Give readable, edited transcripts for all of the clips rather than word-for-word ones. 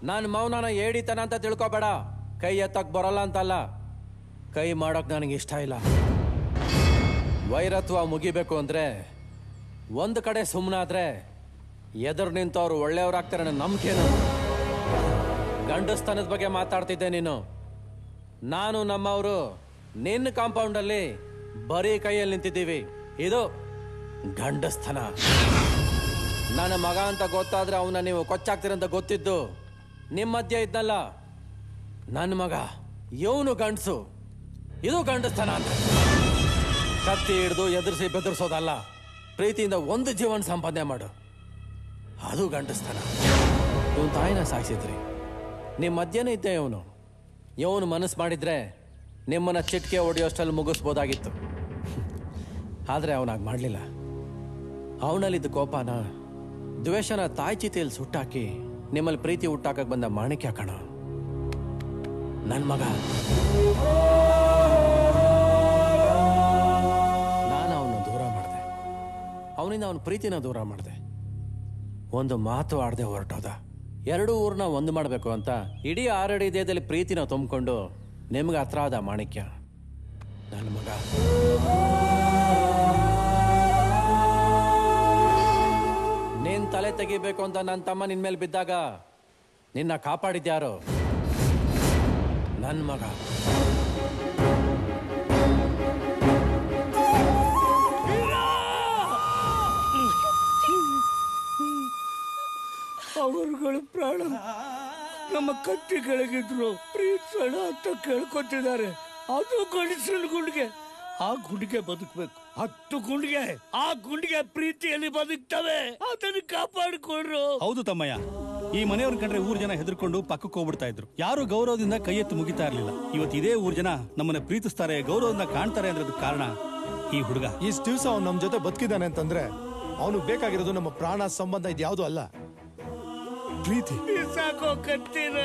ನಾನು ಮೌನನ ಏಡಿತನ ಅಂತ ತಿಳ್ಕೊಬೇಡ. ಕೈ ಎತ್ತಕ್ ಬರಲ್ಲ ಅಂತಲ್ಲ, ಕೈ ಮಾಡೋಕ್ ನನಗೆ ಇಷ್ಟ ಇಲ್ಲ. ವೈರತ್ವ ಮುಗಿಬೇಕು ಅಂದ್ರೆ ಒಂದು ಕಡೆ ಸುಮ್ಮನಾದ್ರೆ ಎದುರು ನಿಂತವ್ರು ಒಳ್ಳೆಯವ್ರಾಗ್ತಾರೆ ಅನ್ನೋ ನಂಬಿಕೆನು. ಗಂಡಸ್ತನದ ಬಗ್ಗೆ ಮಾತಾಡ್ತಿದ್ದೆ ನೀನು. ನಾನು ನಮ್ಮವರು ನಿನ್ನ ಕಾಂಪೌಂಡಲ್ಲಿ ಬರೀ ಕೈಯಲ್ಲಿ ನಿಂತಿದ್ದೀವಿ. ಇದು ಗಂಡಸ್ತನ. ನನ್ನ ಮಗ ಅಂತ ಗೊತ್ತಾದ್ರೆ ಅವನ್ನ ನೀವು ಕೊಚ್ಚಾಕ್ತೀರಂತ ಗೊತ್ತಿದ್ದು ನಿಮ್ಮ ಮಧ್ಯೆ ಇದ್ನಲ್ಲ ನನ್ನ ಮಗ, ಇವನು ಗಂಡಸು. ಇದು ಗಂಡಸ್ತನ ಅಂತ. ಕತ್ತಿ ಹಿಡ್ದು ಎದುರಿಸಿ ಬೆದರ್ಸೋದಲ್ಲ, ಪ್ರೀತಿಯಿಂದ ಒಂದು ಜೀವನ ಸಂಪಾದನೆ ಮಾಡು, ಅದು ಗಂಡಸ್ತನ. ಇವನ್ ತಾಯಿನ ಸಾಯಿಸಿದ್ರಿ, ನಿಮ್ಮ ಮಧ್ಯನೇ ಇದ್ದೆ ಇವನು. ಇವನು ಮನಸ್ಸು ಮಾಡಿದ್ರೆ ನಿಮ್ಮನ್ನ ಚಿಟ್ಕೆ ಹೊಡೆಯೋಷ್ಟಲ್ಲಿ ಮುಗಿಸ್ಬೋದಾಗಿತ್ತು. ಆದರೆ ಅವನಾಗಿ ಮಾಡಲಿಲ್ಲ. ಅವನಲ್ಲಿದ್ದ ಕೋಪನ, ದ್ವೇಷನ ತಾಯಿ ಚೀತೆಯಲ್ಲಿ ಸುಟ್ಟಾಕಿ ನಿಮ್ಮಲ್ಲಿ ಪ್ರೀತಿ ಹುಟ್ಟಾಕಕ್ಕೆ ಬಂದ ಮಾಣಿಕ್ಯ ಕಣ ನನ್ನ ಮಗ. ನಾನು ಅವನ ದೂರ ಮಾಡಿದೆ, ಅವನಿಂದ ಅವನ ಪ್ರೀತಿನ ದೂರ ಮಾಡಿದೆ. ಒಂದು ಮಾತು ಆಡದೆ ಹೊರಟೋದ. ಎರಡೂ ಊರನ್ನ ಒಂದು ಮಾಡಬೇಕು ಅಂತ ಇಡೀ 6 ಅಡಿ ದೇಹದಲ್ಲಿ ಪ್ರೀತಿನ ತುಂಬಿಕೊಂಡು ನಿಮ್ಗೆ ಹತ್ರ ಆದ ಮಾಣಿಕ್ಯ ನನ್ನ ಮಗ. ನೀನ್ ತಲೆ ತೆಗಿಬೇಕು ಅಂತ ನನ್ನ ತಮ್ಮ ನಿನ್ ಮೇಲೆ ಬಿದ್ದಾಗ ನಿನ್ನ ಕಾಪಾಡಿದ್ಯಾರು? ನನ್ನ ಮಗ. ಅವರುಗಳು ಪ್ರಾಣ ನಮ್ಮ ಕತ್ತಿಗಳಿಗಿದ್ರು ಪ್ರೀತಿಸೋಣ ಅಂತ ಕೇಳ್ಕೊತಿದ್ದಾರೆ. ಅದು ಗಂಡಸರ ಗುಂಡಿಗೆ. ಆ ಗುಂಡಿಗೆ ಬದುಕಬೇಕು. 10 ಗುಂಡಿಗೆ, ಆ ಗುಂಡಿಗೆ ಪ್ರೀತಿಯಲ್ಲಿ ಬದುಕ್ತವೆ. ಅದನ್ನು ಕಾಪಾಡಿಕೊಡ್ರು. ಹೌದು ತಮ್ಮಯ್ಯ, ಈ ಮನೆಯವ್ರ ಕಂಡ್ರೆ ಊರ್ ಜನ ಹೆದರ್ಕೊಂಡು ಪಕ್ಕಕ್ಕೆ ಹೋಗ್ಬಿಡ್ತಾ ಇದ್ರು. ಯಾರು ಗೌರವದಿಂದ ಕೈ ಎತ್ತು ಮುಗಿತಾ ಇರ್ಲಿಲ್ಲ. ಇವತ್ತು ಇದೇ ಊರ್ ಜನ ನಮ್ಮನ್ನ ಪ್ರೀತಿಸ್ತಾರೆ, ಗೌರವದಿಂದ ಕಾಣ್ತಾರೆ ಅಂದ್ರೆ ಕಾರಣ ಈ ಹುಡುಗ. ಇಷ್ಟು ದಿವಸ ಅವ್ನು ನಮ್ ಜೊತೆ ಬದುಕಿದ್ದಾನೆ ಅಂತಂದ್ರೆ ಅವನು ಬೇಕಾಗಿರೋದು ನಮ್ಮ ಪ್ರಾಣ ಸಂಬಂಧ ಇದ್ಯಾವುದು ಅಲ್ಲ, ಪ್ರೀತಿ. ಸಾಕೋ ಕತ್ತಿನ.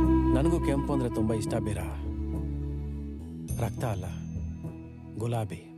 ಕೆಂಪು ಅಂದ್ರೆ ತುಂಬಾ ಇಷ್ಟ ಬೀರ. ರಕ್ತ ಅಲ್ಲ, ಗುಲಾಬಿ.